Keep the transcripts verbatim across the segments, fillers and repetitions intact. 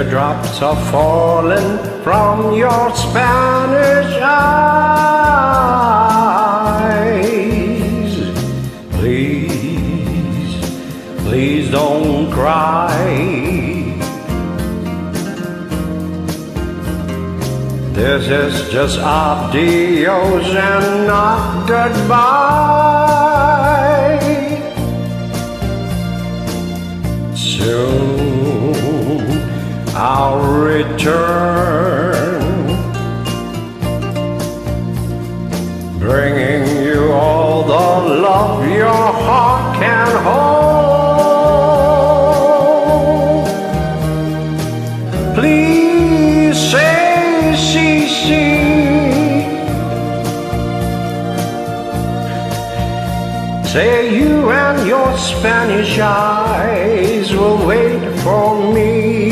Teardrops are falling from your Spanish eyes. Please, please don't cry. This is just adios and not goodbye. Soon I'll return, bringing you all the love your heart can hold. Please say si, si. Say you and your Spanish eyes will wait for me.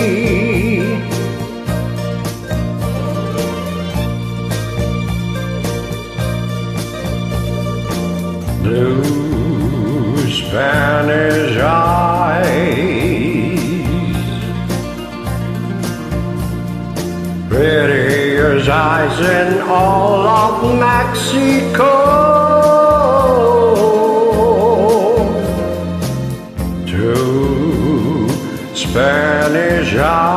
Blue Spanish eyes, pretty as eyes in all of Mexico. Two Spanish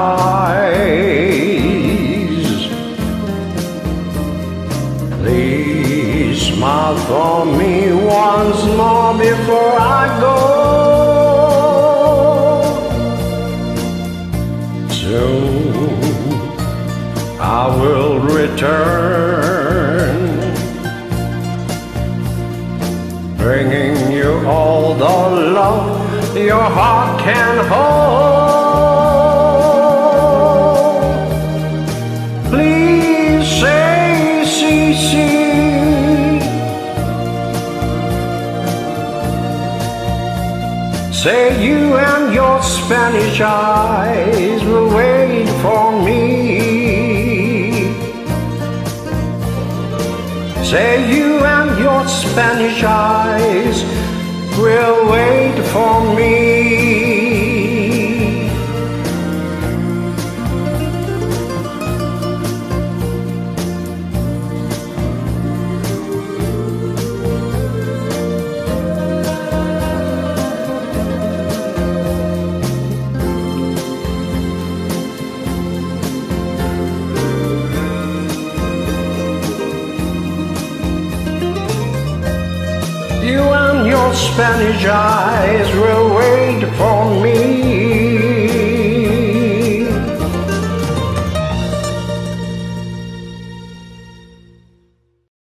eyes, please smile for me once more before I go. Soon I will return, bringing you all the love your heart can hold. Please say si, si. Say you and your Spanish eyes will wait for me. Say you and your Spanish eyes will wait for me. You and your Spanish eyes will wait for me.